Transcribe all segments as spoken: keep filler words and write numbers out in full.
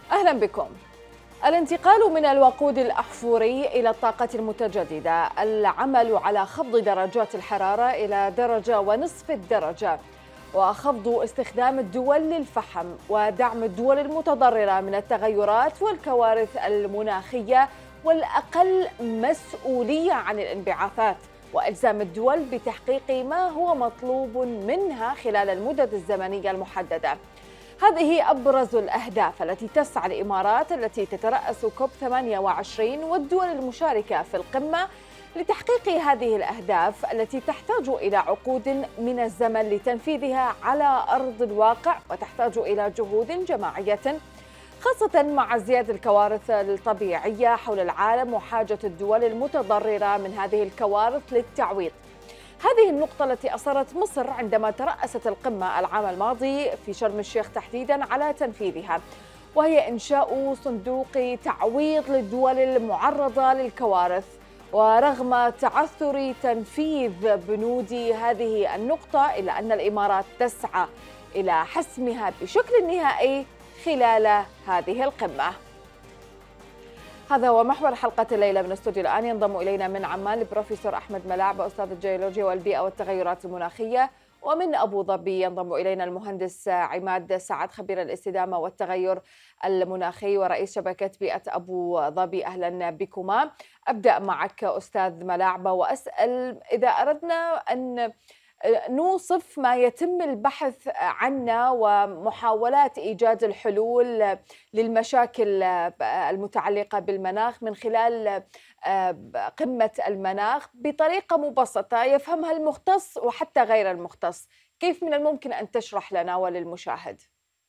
أهلا بكم. الانتقال من الوقود الأحفوري إلى الطاقة المتجددة، العمل على خفض درجات الحرارة إلى درجة ونصف الدرجة، وخفض استخدام الدول للفحم، ودعم الدول المتضررة من التغيرات والكوارث المناخية والأقل مسؤولية عن الانبعاثات، وإلزام الدول بتحقيق ما هو مطلوب منها خلال المدد الزمنية المحددة. هذه أبرز الأهداف التي تسعى الإمارات التي تترأس كوب ثمانية وعشرين والدول المشاركة في القمة لتحقيق هذه الأهداف التي تحتاج إلى عقود من الزمن لتنفيذها على أرض الواقع، وتحتاج إلى جهود جماعية خاصة مع ازدياد الكوارث الطبيعية حول العالم وحاجة الدول المتضررة من هذه الكوارث للتعويض. هذه النقطة التي أصرت مصر عندما ترأست القمة العام الماضي في شرم الشيخ تحديداً على تنفيذها، وهي إنشاء صندوق تعويض للدول المعرضة للكوارث. ورغم تعثر تنفيذ بنود هذه النقطة، إلا أن الإمارات تسعى إلى حسمها بشكل نهائي خلال هذه القمة. هذا هو محور حلقة الليلة من استوديو الآن. ينضم إلينا من عمان البروفيسور أحمد ملاعب أستاذ الجيولوجيا والبيئة والتغيرات المناخية، ومن أبو ظبي ينضم إلينا المهندس عماد سعد خبير الاستدامة والتغير المناخي ورئيس شبكة بيئة أبو ظبي. أهلا بكما. أبدأ معك أستاذ ملاعب وأسأل إذا أردنا أن نوصف ما يتم البحث عنه ومحاولات إيجاد الحلول للمشاكل المتعلقة بالمناخ من خلال قمة المناخ بطريقة مبسطة يفهمها المختص وحتى غير المختص، كيف من الممكن أن تشرح لنا وللمشاهد؟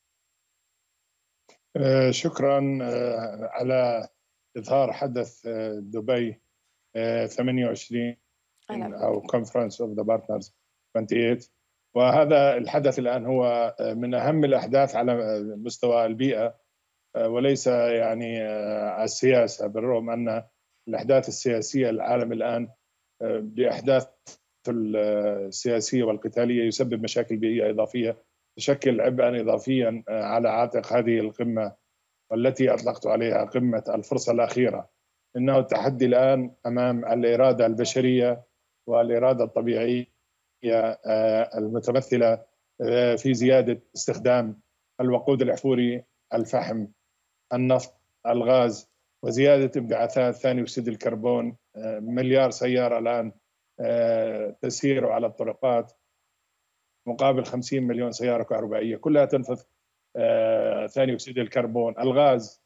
شكرا على إظهار حدث دبي ثمانية وعشرين أو Conference of the Partners ثمانية وعشرين، وهذا الحدث الآن هو من أهم الأحداث على مستوى البيئة وليس يعني السياسة، بالرغم أن الأحداث السياسية العالم الآن بأحداث السياسية والقتالية يسبب مشاكل بيئية إضافية تشكل عبئا إضافيا على عاتق هذه القمة والتي أطلقت عليها قمة الفرصة الأخيرة. إنه التحدي الآن أمام الإرادة البشرية والإرادة الطبيعية المتمثلة في زيادة استخدام الوقود الأحفوري، الفحم، النفط، الغاز، وزيادة انبعاثات ثاني أكسيد الكربون. مليار سيارة الآن تسير على الطرقات مقابل خمسين مليون سيارة كهربائية كلها تنفث ثاني أكسيد الكربون. الغاز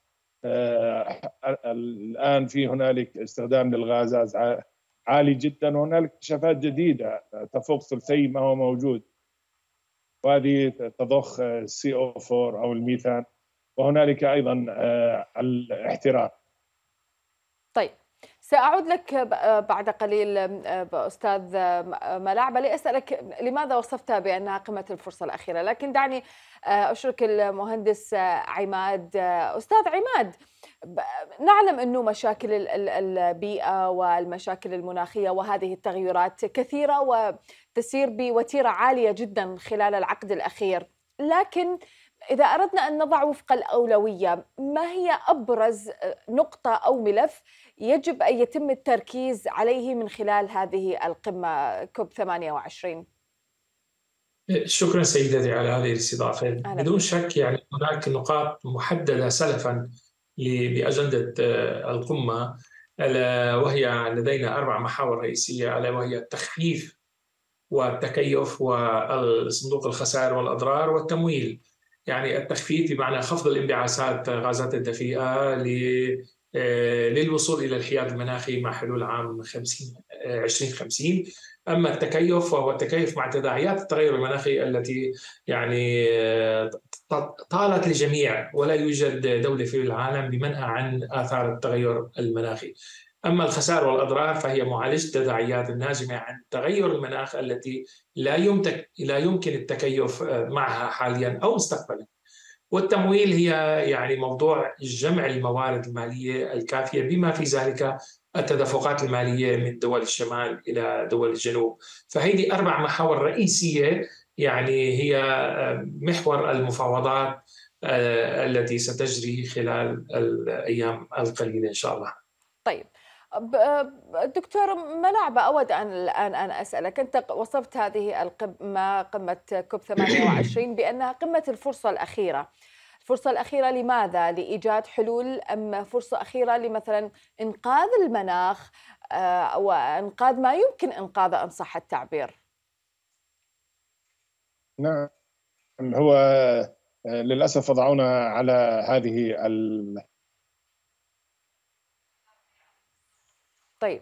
الآن في هنالك استخدام للغازات عالي جدا، وهنالك اكتشافات جديدة تفوق ثلثي ما هو موجود، وهذه تضخ سي أو أربعة أو الميثان، وهنالك أيضا الاحتراق. طيب، سأعود لك بعد قليل أستاذ ملاعب لأسألك لماذا وصفت بأنها قمة الفرصة الأخيرة، لكن دعني أشرك المهندس عماد. أستاذ عماد، نعلم أنه مشاكل البيئة والمشاكل المناخية وهذه التغيرات كثيرة وتسير بوتيرة عالية جدا خلال العقد الأخير، لكن إذا أردنا أن نضع وفق الأولوية، ما هي أبرز نقطة أو ملف يجب أن يتم التركيز عليه من خلال هذه القمة كوب ثمانية وعشرين؟ شكرا سيدتي على هذه الاستضافة. بدون شك يعني هناك نقاط محددة سلفا لأجندة القمة، وهي لدينا أربع محاور رئيسية، ألا وهي التخفيف والتكيف والصندوق الخسائر والأضرار والتمويل. يعني التخفيف بمعنى خفض الانبعاثات غازات الدفيئة للوصول إلى الحياد المناخي مع حلول عام عشرين خمسين. أما التكيف فهو التكيف مع تداعيات التغير المناخي التي يعني طالت للجميع، ولا يوجد دولة في العالم بمنأى عن آثار التغير المناخي. أما الخسائر والأضرار فهي معالجة التداعيات الناجمة عن تغير المناخ التي لا يمكن لا يمكن التكيف معها حاليا أو مستقبلا. والتمويل هي يعني موضوع جمع الموارد المالية الكافية بما في ذلك التدفقات المالية من دول الشمال إلى دول الجنوب. فهذه أربع محاور رئيسية يعني هي محور المفاوضات التي ستجري خلال الأيام القليلة إن شاء الله. طيب دكتور ملاعبة، أود أن الآن أنا أسألك، أنت وصفت هذه القمة قمة كوب ثمانية وعشرين بأنها قمة الفرصة الأخيرة. الفرصة الأخيرة لماذا؟ لإيجاد حلول أم فرصة أخيرة لمثلا إنقاذ المناخ وإنقاذ ما يمكن إنقاذه إن صح التعبير؟ نعم، هو للأسف وضعونا على هذه ال طيب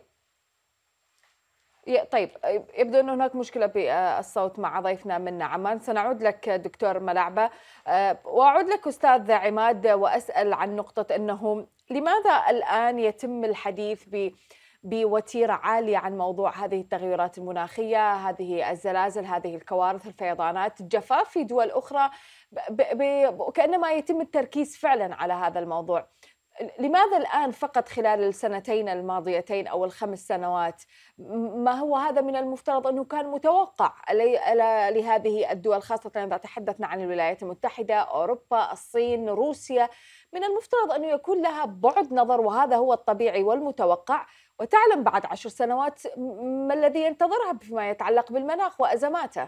طيب يبدو أن هناك مشكلة بالصوت مع ضيفنا من عمان. سنعود لك دكتور ملاعبة، وأعود لك أستاذ عماد وأسأل عن نقطة أنه لماذا الآن يتم الحديث ب بوتيرة عالية عن موضوع هذه التغيرات المناخية، هذه الزلازل، هذه الكوارث، الفيضانات، الجفاف في دول أخرى، وكأنما يتم التركيز فعلا على هذا الموضوع. لماذا الآن فقط خلال السنتين الماضيتين أو الخمس سنوات؟ ما هو هذا من المفترض أنه كان متوقع لهذه الدول، خاصة إذا تحدثنا عن الولايات المتحدة، أوروبا، الصين، روسيا، من المفترض أنه يكون لها بعد نظر، وهذا هو الطبيعي والمتوقع، وتعلم بعد عشر سنوات ما الذي ينتظرها فيما يتعلق بالمناخ وأزماته.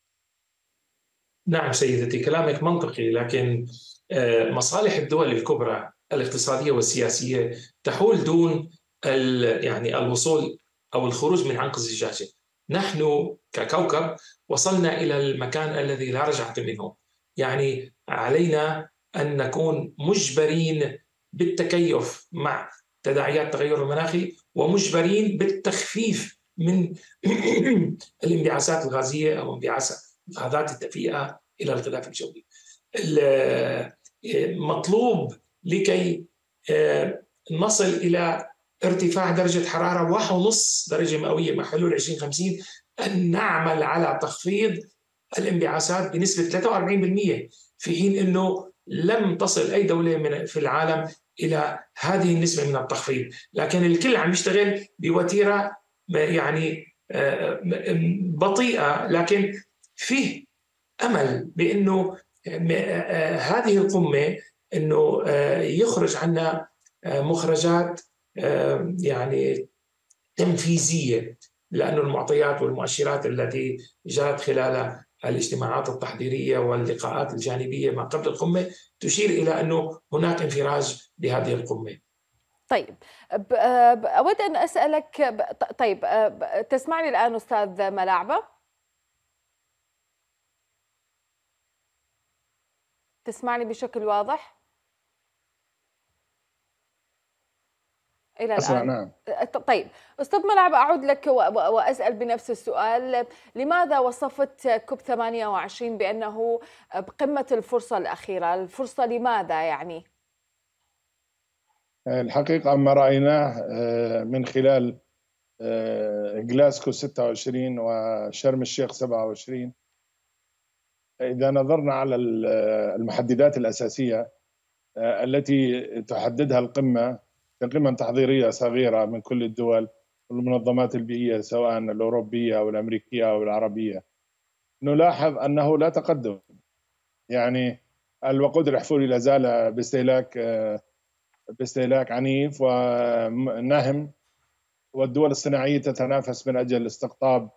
نعم سيدتي، كلامك منطقي، لكن مصالح الدول الكبرى الاقتصادية والسياسية تحول دون يعني الوصول أو الخروج من عنق الزجاجة. نحن ككوكب وصلنا إلى المكان الذي لا رجعة منه، يعني علينا أن نكون مجبرين بالتكيف مع تداعيات التغير المناخي، ومجبرين بالتخفيف من الانبعاثات الغازية أو انبعاثات غازات الدفيئة إلى الغلاف الجوي. مطلوب لكي نصل إلى ارتفاع درجة حرارة واحد ونص درجة مئوية مع حلول عشرين خمسين أن نعمل على تخفيض الانبعاثات بنسبة ثلاثة وأربعين بالمئة، في حين أنه لم تصل أي دولة من في العالم إلى هذه النسبة من التخفيض. لكن الكل عم يشتغل بوتيرة يعني بطيئة، لكن فيه أمل بأنه هذه القمة أنه يخرج عنا مخرجات يعني تنفيذية، لأن المعطيات والمؤشرات التي جرت خلال الاجتماعات التحضيرية واللقاءات الجانبية ما قبل القمة تشير إلى أنه هناك انفراج بهذه القمة. طيب أود أن أسألك، طيب تسمعني الآن أستاذ ملاعبة؟ تسمعني بشكل واضح؟ إلى الآن نعم. طيب أستاذ ملاعبة، أعود لك وأسأل بنفس السؤال. لماذا وصفت كوب ثمانية وعشرين بأنه قمة الفرصة الأخيرة؟ الفرصة لماذا يعني؟ الحقيقة ما رأيناه من خلال غلاسكو ستة وعشرين وشرم الشيخ سبعة وعشرين، إذا نظرنا على المحددات الأساسية التي تحددها القمة، قمم تحضيرية صغيرة من كل الدول والمنظمات البيئية سواء الأوروبية أو الأمريكية أو العربية، نلاحظ أنه لا تقدم. يعني الوقود الأحفوري لا زال باستهلاك باستهلاك عنيف ونهم، والدول الصناعية تتنافس من أجل استقطاب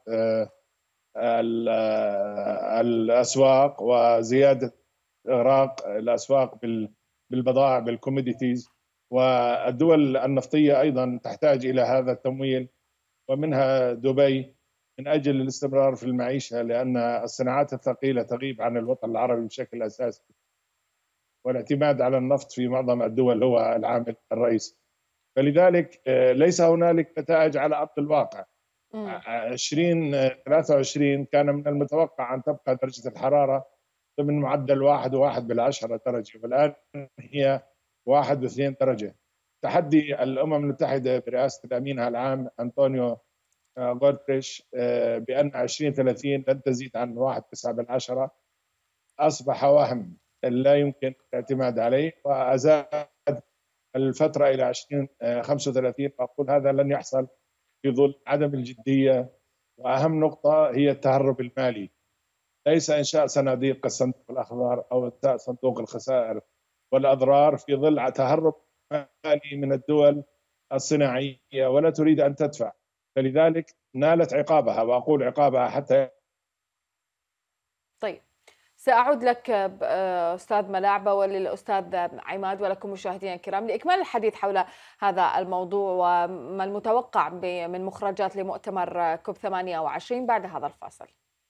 الأسواق وزيادة إغراق الأسواق بالبضائع بالكوموديتيز، والدول النفطية أيضا تحتاج إلى هذا التمويل، ومنها دبي، من أجل الاستمرار في المعيشة، لأن الصناعات الثقيلة تغيب عن الوطن العربي بشكل أساسي، والاعتماد على النفط في معظم الدول هو العامل الرئيسي. فلذلك ليس هنالك نتائج على أرض الواقع. عشرين ثلاثة وعشرين كان من المتوقع أن تبقى درجة الحرارة ضمن معدل واحد وواحد بالعشرة درجة، والآن هي واحد واثنين درجة. تحدي الأمم المتحدة برئاسة الأمين العام أنطونيو غوتريش بأن عشرين ثلاثين لن تزيد عن واحد تسعة بالعشرة أصبح وهم لا يمكن الاعتماد عليه، وأزاد الفترة إلى عشرين خمسة وثلاثين، وأقول هذا لن يحصل في ظل عدم الجدية، وأهم نقطة هي التهرب المالي. ليس إنشاء صناديق كالصندوق الأخضر أو إنشاء صندوق الخسائر والأضرار في ظل تهرب مالي من الدول الصناعية ولا تريد أن تدفع، فلذلك نالت عقابها، وأقول عقابها حتى. طيب، سأعود لك أستاذ ملاعبة وللأستاذ عماد ولكم مشاهدينا الكرام لإكمال الحديث حول هذا الموضوع وما المتوقع من مخرجات لمؤتمر كوب ثمانية وعشرين بعد هذا الفاصل.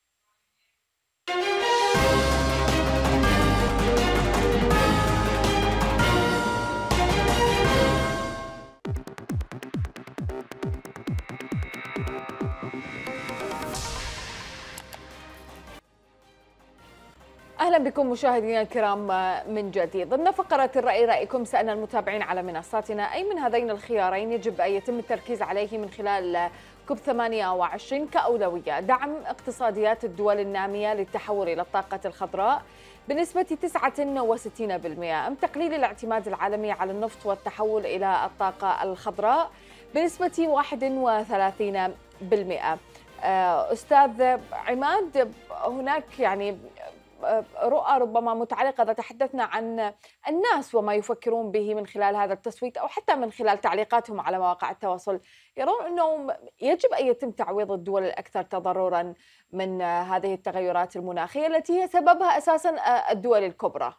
أهلا بكم مشاهدينا الكرام من جديد. ضمن فقرة الرأي رأيكم سألنا المتابعين على منصاتنا أي من هذين الخيارين يجب أن يتم التركيز عليه من خلال كوب ثمانية وعشرين كأولوية: دعم اقتصاديات الدول النامية للتحول إلى الطاقة الخضراء بنسبة تسعة وستين بالمئة، أم تقليل الاعتماد العالمي على النفط والتحول إلى الطاقة الخضراء بنسبة واحد وثلاثين بالمئة. أستاذ عماد، هناك يعني رؤى ربما متعلقة إذا تحدثنا عن الناس وما يفكرون به من خلال هذا التصويت أو حتى من خلال تعليقاتهم على مواقع التواصل، يرون أنه يجب أن يتم تعويض الدول الأكثر تضرراً من هذه التغيرات المناخية التي هي سببها أساساً الدول الكبرى.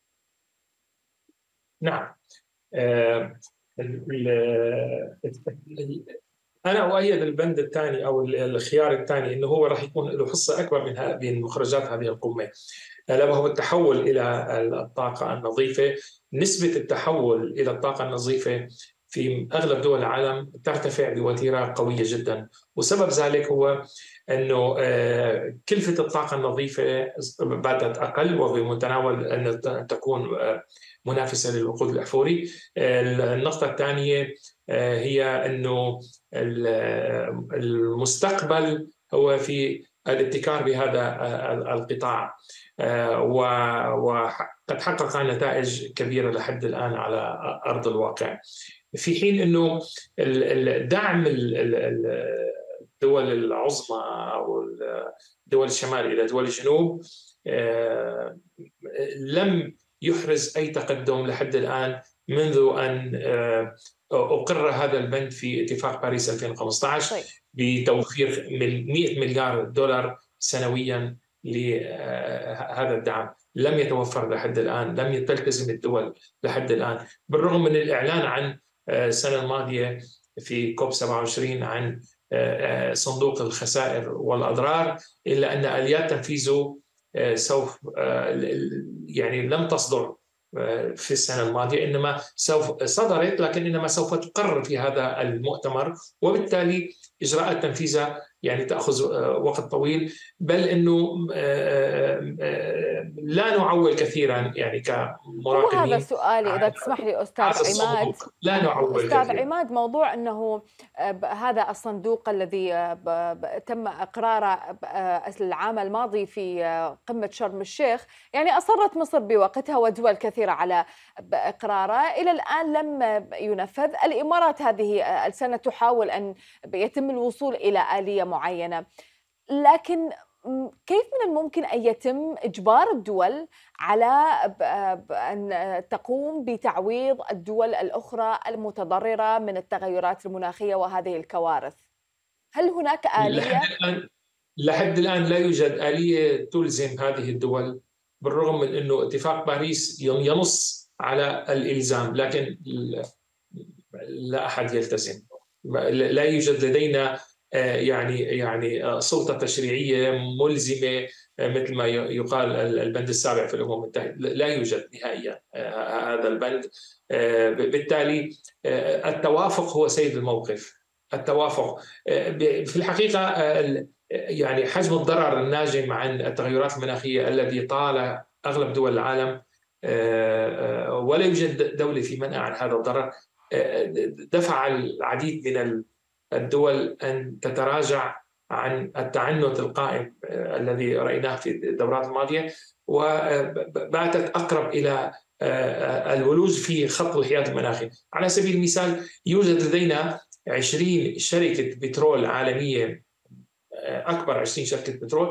نعم، أنا أؤيد البند الثاني أو الخيار الثاني أنه هو راح يكون له حصة أكبر من من مخرجات هذه القمة، ألا وهو التحول إلى الطاقة النظيفة. نسبة التحول إلى الطاقة النظيفة في أغلب دول العالم ترتفع بوتيرة قوية جدا، وسبب ذلك هو أنه كلفة الطاقة النظيفة باتت أقل وبمتناول أن تكون منافسة للوقود الأحفوري. النقطة الثانية هي أنه المستقبل هو في الابتكار بهذا القطاع، وقد حقق نتائج كبيرة لحد الآن على أرض الواقع، في حين أنه الدعم الدول العظمى أو دول الشمال إلى دول الجنوب لم يحرز أي تقدم لحد الآن منذ أن أقر هذا البند في اتفاق باريس ألفين وخمسة عشر بتوفير مئة مليار دولار سنويا لهذا الدعم. لم يتوفر لحد الآن، لم تلتزم الدول لحد الآن، بالرغم من الإعلان عن السنة الماضية في كوب سبعة وعشرين عن صندوق الخسائر والأضرار، إلا أن آليات تنفيذه سوف يعني لم تصدر في السنة الماضية، إنما سوف صدرت، لكن إنما سوف تقرر في هذا المؤتمر، وبالتالي إجراءات تنفيذها يعني تأخذ وقت طويل، بل إنه لا نعول كثيرا يعني كمراقبين. هذا سؤالي إذا تسمح لي أستاذ عماد. لا نعول أستاذ كثيرا. عماد، موضوع أنه هذا الصندوق الذي تم إقراره العام الماضي في قمة شرم الشيخ، يعني أصرت مصر بوقتها ودول كثيرة على إقراره، إلى الآن لم ينفذ. الإمارات هذه السنة تحاول أن يتم الوصول إلى آلية معينة، لكن كيف من الممكن أن يتم إجبار الدول على أن تقوم بتعويض الدول الأخرى المتضررة من التغيرات المناخية وهذه الكوارث؟ هل هناك آلية؟ لحد الآن, لحد الآن لا يوجد آلية تلزم هذه الدول، بالرغم من أنه اتفاق باريس ينص على الإلزام، لكن لا أحد يلتزم. لا يوجد لدينا يعني يعني سلطة تشريعية ملزمة مثل ما يقال البند السابع في الأمم المتحدة، لا يوجد نهائيا هذا البند. بالتالي التوافق هو سيد الموقف. التوافق في الحقيقة يعني حجم الضرر الناجم عن التغيرات المناخية الذي طال أغلب دول العالم، ولا يوجد دولة في منأى عن هذا الضرر، دفع العديد من الدول أن تتراجع عن التعنت القائم الذي رأيناه في الدورات الماضية، وباتت أقرب إلى الولوج في خط الحياد المناخي. على سبيل المثال، يوجد لدينا عشرين شركة بترول عالمية، أكبر عشرين شركة بترول،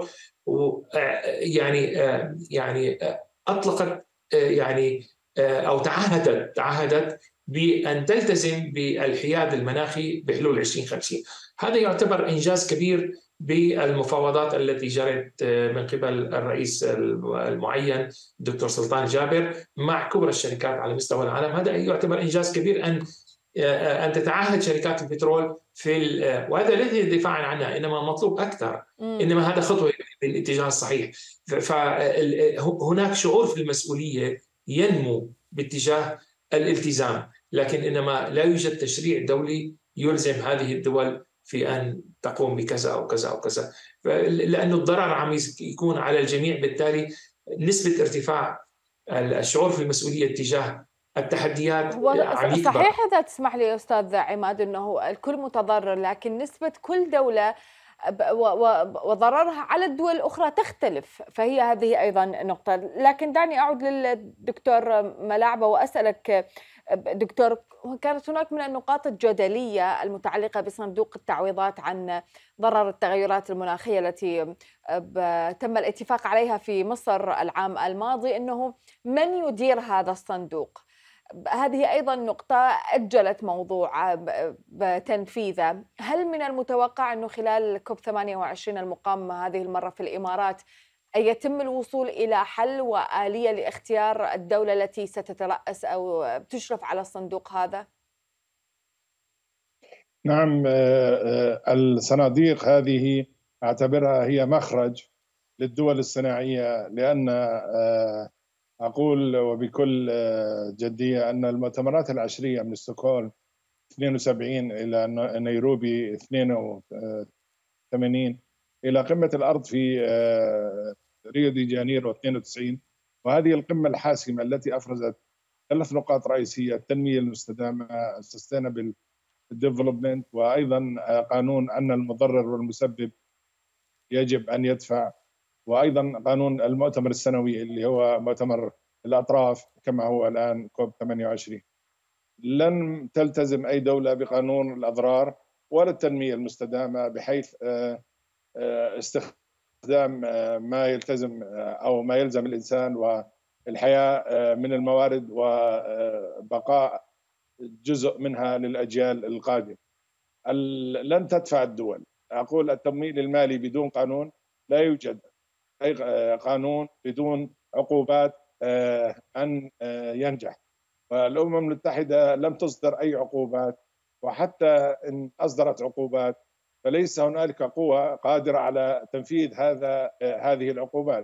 يعني يعني اطلقت يعني او تعهدت تعهدت بان تلتزم بالحياد المناخي بحلول عشرين خمسين. هذا يعتبر انجاز كبير بالمفاوضات التي جرت من قبل الرئيس المعين الدكتور سلطان جابر مع كبرى الشركات على مستوى العالم. هذا يعتبر انجاز كبير ان ان تتعهد شركات البترول في، وهذا ليس دفاعا عنها، انما مطلوب اكثر، انما هذا خطوه بالاتجاه الصحيح. فهناك شعور في المسؤوليه ينمو باتجاه الالتزام، لكن انما لا يوجد تشريع دولي يلزم هذه الدول في ان تقوم بكذا او كذا او كذا، لانه الضرر عم يكون على الجميع. بالتالي نسبه ارتفاع الشعور في المسؤوليه تجاه التحديات عم يكبر. صحيح إذا تسمح لي أستاذ عماد أنه الكل متضرر، لكن نسبة كل دولة وضررها على الدول الأخرى تختلف، فهي هذه أيضا نقطة. لكن دعني أعود للدكتور ملاعبة وأسألك دكتور، كانت هناك من النقاط الجدلية المتعلقة بصندوق التعويضات عن ضرر التغيرات المناخية التي تم الاتفاق عليها في مصر العام الماضي، أنه من يدير هذا الصندوق. هذه أيضا نقطة أجلت موضوع بتنفيذه. هل من المتوقع أنه خلال كوب ثمانية وعشرين المقام هذه المرة في الإمارات أن يتم الوصول إلى حل وآلية لاختيار الدولة التي ستترأس أو تشرف على الصندوق هذا؟ نعم، الصناديق هذه أعتبرها هي مخرج للدول الصناعية، لأن أقول وبكل جدية أن المؤتمرات العشرية من ستوكهولم اثنين وسبعين إلى نيروبي اثنين وثمانين إلى قمة الأرض في ريو دي جانيرو اثنين وتسعين، وهذه القمة الحاسمة التي أفرزت ثلاث نقاط رئيسية: التنمية المستدامة sustainable development، وأيضا قانون أن المضرر والمسبب يجب أن يدفع، وأيضا قانون المؤتمر السنوي اللي هو مؤتمر الأطراف كما هو الآن كوب ثمانية وعشرين. لن تلتزم أي دولة بقانون الأضرار ولا التنمية المستدامة بحيث استخدام ما يلتزم أو ما يلزم الإنسان والحياة من الموارد وبقاء جزء منها للأجيال القادمة. لن تدفع الدول. أقول التمويل المالي بدون قانون لا يوجد أي قانون بدون عقوبات أن ينجح، والأمم المتحدة لم تصدر أي عقوبات، وحتى إن أصدرت عقوبات فليس هنالك قوة قادرة على تنفيذ هذا هذه العقوبات.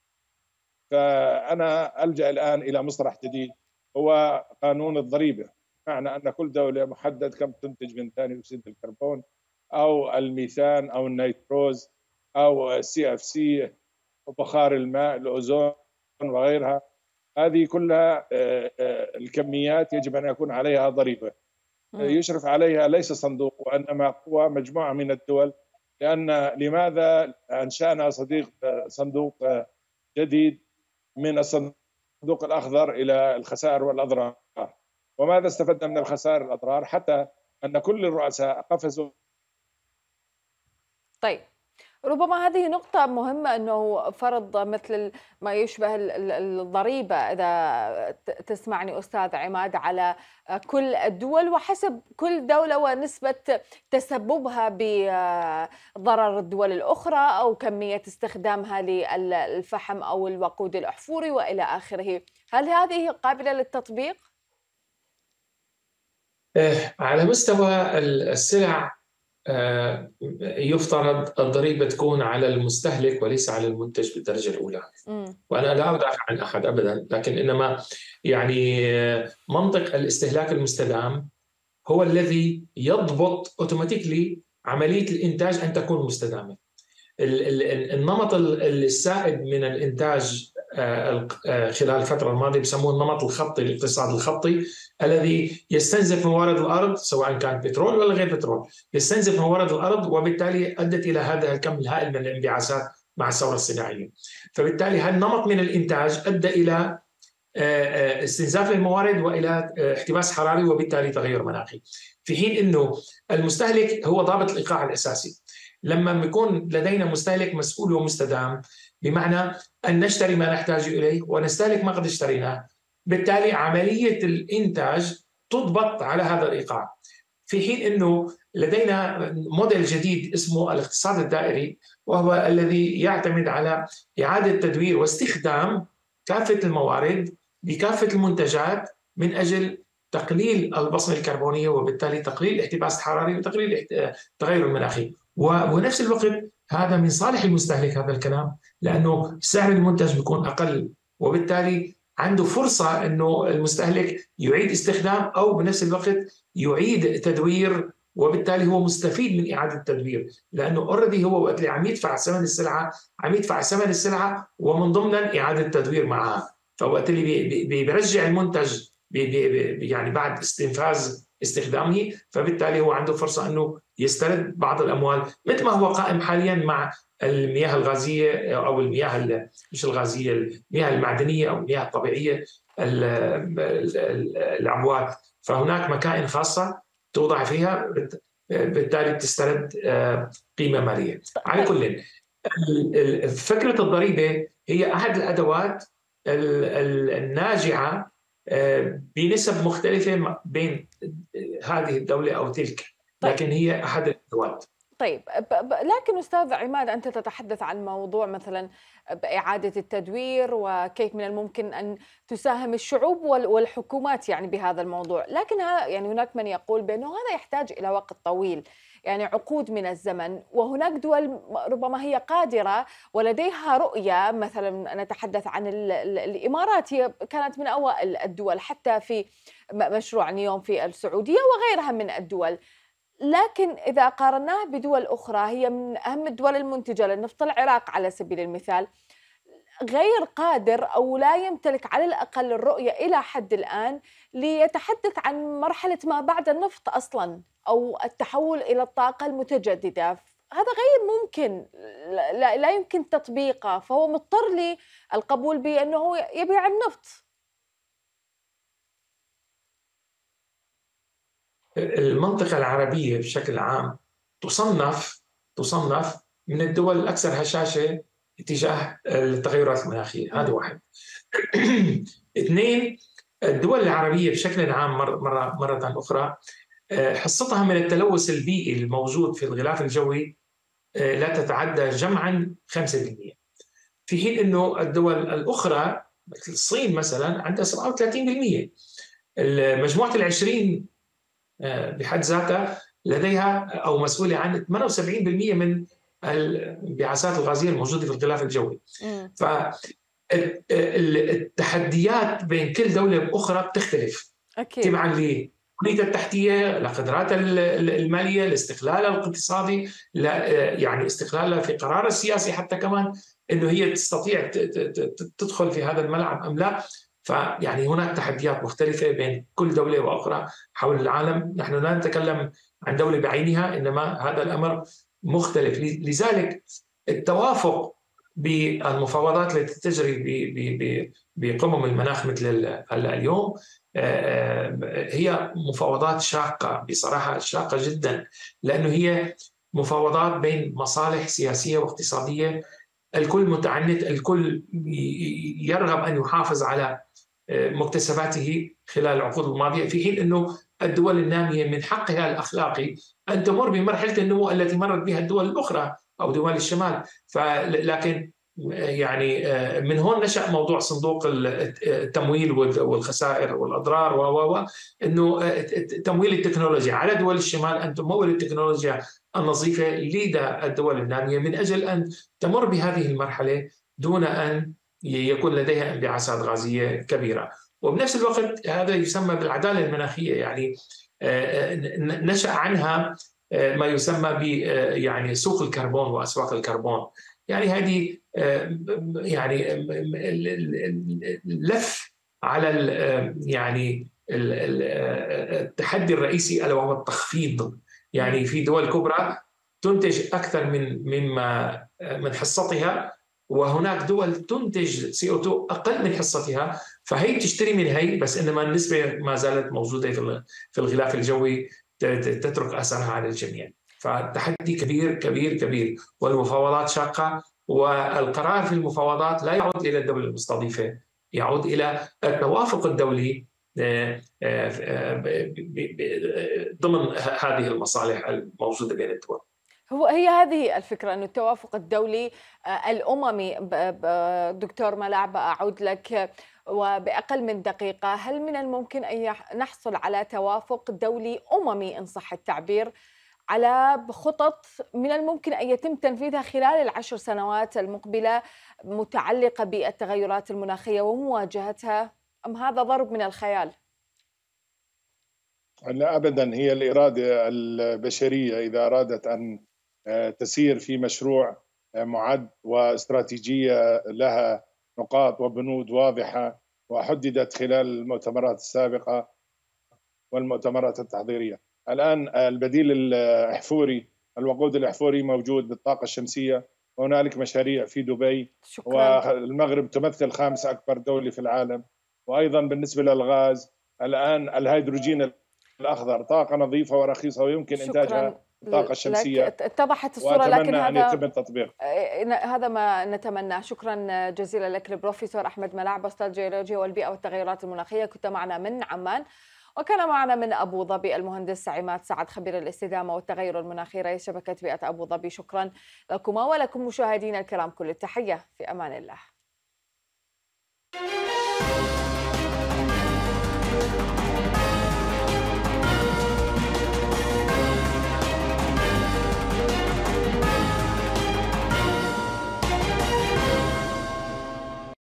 فأنا ألجأ الآن إلى مصطلح جديد هو قانون الضريبة، معنى أن كل دولة محدد كم تنتج من ثاني أكسيد الكربون أو الميثان أو النيتروز أو السي اف سي وبخار الماء الأوزون وغيرها. هذه كلها الكميات يجب أن يكون عليها ضريبة يشرف عليها ليس صندوق وإنما قوى مجموعة من الدول. لأن لماذا أنشأنا صديق صندوق جديد من الصندوق الأخضر إلى الخسائر والأضرار؟ وماذا استفدنا من الخسائر والأضرار؟ حتى أن كل الرؤساء قفزوا. طيب، ربما هذه نقطة مهمة، أنه فرض مثل ما يشبه الضريبة إذا تسمعني أستاذ عماد على كل الدول وحسب كل دولة ونسبة تسببها بضرر الدول الأخرى أو كمية استخدامها للفحم أو الوقود الأحفوري وإلى آخره. هل هذه قابلة للتطبيق؟ على مستوى السلع يفترض الضريبة تكون على المستهلك وليس على المنتج بالدرجة الأولى. م. وأنا لا أدافع عن أحد أبدا، لكن إنما يعني منطق الاستهلاك المستدام هو الذي يضبط أوتوماتيكلي عملية الإنتاج أن تكون مستدامة. النمط السائد من الإنتاج خلال الفترة الماضية بسموه النمط الخطي، الاقتصاد الخطي الذي يستنزف موارد الأرض سواء كان بترول ولا غير بترول، يستنزف موارد الأرض، وبالتالي أدت إلى هذا الكم الهائل من الانبعاثات مع الثورة الصناعية. فبالتالي هذا النمط من الإنتاج أدى إلى استنزاف الموارد وإلى احتباس حراري وبالتالي تغير مناخي، في حين أنه المستهلك هو ضابط الإيقاع الأساسي. لما بيكون لدينا مستهلك مسؤول ومستدام، بمعنى أن نشتري ما نحتاج إليه ونستهلك ما قد اشتريناه، بالتالي عملية الإنتاج تضبط على هذا الإيقاع. في حين أنه لدينا موديل جديد اسمه الاقتصاد الدائري، وهو الذي يعتمد على إعادة تدوير واستخدام كافة الموارد بكافة المنتجات من أجل تقليل البصمة الكربونية، وبالتالي تقليل الاحتباس الحراري وتقليل التغير المناخي. ونفس الوقت هذا من صالح المستهلك هذا الكلام، لأنه سعر المنتج بيكون أقل، وبالتالي عنده فرصة أنه المستهلك يعيد استخدام أو بنفس الوقت يعيد تدوير، وبالتالي هو مستفيد من إعادة التدوير، لأنه أوريدي هو وقت اللي عم يدفع ثمن السلعة عم يدفع ثمن السلعة ومن ضمنها إعادة التدوير معها. فوقت اللي بيرجع المنتج بي بي يعني بعد استنفاذ استخدامه، فبالتالي هو عنده فرصة أنه يسترد بعض الأموال، مثل ما هو قائم حاليا مع المياه الغازية أو المياه مش الغازية، المياه المعدنية أو المياه الطبيعية، الأموات. فهناك مكائن خاصة توضع فيها، بالتالي تسترد قيمة مالية. على كل، فكرة الضريبة هي أحد الأدوات الناجعة بنسب مختلفة بين هذه الدولة أو تلك، لكن هي أحد الأدوات. طيب، لكن أستاذ عماد، أنت تتحدث عن موضوع مثلا بإعادة التدوير وكيف من الممكن أن تساهم الشعوب والحكومات يعني بهذا الموضوع، لكن يعني هناك من يقول بأنه هذا يحتاج إلى وقت طويل، يعني عقود من الزمن، وهناك دول ربما هي قادرة ولديها رؤية. مثلا نتحدث عن الإمارات، هي كانت من أوائل الدول حتى في مشروع نيوم في السعودية وغيرها من الدول، لكن إذا قارناها بدول أخرى هي من أهم الدول المنتجة للنفط، العراق على سبيل المثال غير قادر أو لا يمتلك على الأقل الرؤية إلى حد الآن ليتحدث عن مرحلة ما بعد النفط أصلا أو التحول إلى الطاقة المتجددة. هذا غير ممكن، لا, لا يمكن تطبيقه، فهو مضطر للقبول بأنه يبيع النفط. المنطقة العربية بشكل عام تصنف تصنف من الدول الأكثر هشاشة اتجاه التغيرات المناخية، هذا واحد. اثنين، الدول العربية بشكل عام مرة مرة أخرى حصتها من التلوث البيئي الموجود في الغلاف الجوي لا تتعدى جمعا خمسة بالمئة، في حين أنه الدول الأخرى مثل الصين مثلا عندها سبعة وثلاثين بالمئة. مجموعة العشرين بحد ذاتها لديها أو مسؤولة عن ثمانية وسبعين بالمئة من الانبعاثات الغازية الموجودة في الغلاف الجوي. فالتحديات بين كل دولة وأخرى بتختلف تبعاً لبنية التحتية، لقدرات المالية، الاستقلال الاقتصادي، يعني استقلالها في قرار السياسي، حتى كمان إنه هي تستطيع تدخل في هذا الملعب أم لا. فيعني هناك تحديات مختلفة بين كل دولة وأخرى حول العالم. نحن لا نتكلم عن دولة بعينها، إنما هذا الأمر مختلف. لذلك التوافق بالمفاوضات التي تجري بقمم المناخ مثل اليوم هي مفاوضات شاقة، بصراحة شاقة جدا، لأنه هي مفاوضات بين مصالح سياسية واقتصادية، الكل متعنت، الكل يرغب أن يحافظ على مكتسباته خلال العقود الماضية، في حين أنه الدول النامية من حقها الأخلاقي أن تمر بمرحلة النمو التي مرت بها الدول الأخرى أو دول الشمال. لكن يعني من هون نشأ موضوع صندوق التمويل والخسائر والأضرار، و أنه تمويل التكنولوجيا على دول الشمال أن تمول التكنولوجيا النظيفة لدى الدول النامية من أجل أن تمر بهذه المرحلة دون أن يكون لديها انبعاثات غازية كبيرة. وبنفس الوقت هذا يسمى بالعدالة المناخية، يعني نشأ عنها ما يسمى ب يعني سوق الكربون وأسواق الكربون. يعني هذه يعني لف على يعني التحدي الرئيسي ألا وهو التخفيض. يعني في دول كبرى تنتج أكثر من مما من حصتها، وهناك دول تنتج سي أو اثنين أقل من حصتها، فهي تشتري من هي، بس إنما النسبة ما زالت موجودة في الغلاف الجوي تترك أثرها على الجميع. فالتحدي كبير كبير كبير، والمفاوضات شاقة، والقرار في المفاوضات لا يعود إلى الدولة المستضيفة، يعود إلى التوافق الدولي ضمن هذه المصالح الموجودة بين الدول. هو هي هذه الفكرة، أن التوافق الدولي الأممي. دكتور ملاعب، أعود لك وبأقل من دقيقة، هل من الممكن أن نحصل على توافق دولي أممي إن صح التعبير على خطط من الممكن أن يتم تنفيذها خلال العشر سنوات المقبلة متعلقة بالتغيرات المناخية ومواجهتها، أم هذا ضرب من الخيال؟ لا أبدا، هي الإرادة البشرية إذا أرادت أن تسير في مشروع معد واستراتيجية لها نقاط وبنود واضحة وحددت خلال المؤتمرات السابقة والمؤتمرات التحضيرية. الآن البديل الأحفوري، الوقود الأحفوري موجود بالطاقة الشمسية، وهنالك مشاريع في دبي. شكرا. والمغرب تمثل خامس أكبر دولة في العالم. وأيضا بالنسبة للغاز، الآن الهيدروجين الأخضر طاقة نظيفة ورخيصة ويمكن شكرا. إنتاجها الطاقة الشمسية. اتضحت الصورة، لكن هذا أن يتم التطبيق. هذا ما نتمناه. شكرا جزيلا لك البروفيسور أحمد ملاعب، أستاذ جيولوجيا والبيئة والتغيرات المناخية، كنت معنا من عمان. وكان معنا من أبو ظبي المهندس عماد سعد، خبير الاستدامة والتغير المناخي، رئيس شبكة بيئة أبو ظبي. شكرا لكما ولكم مشاهدينا الكرام، كل التحية، في أمان الله.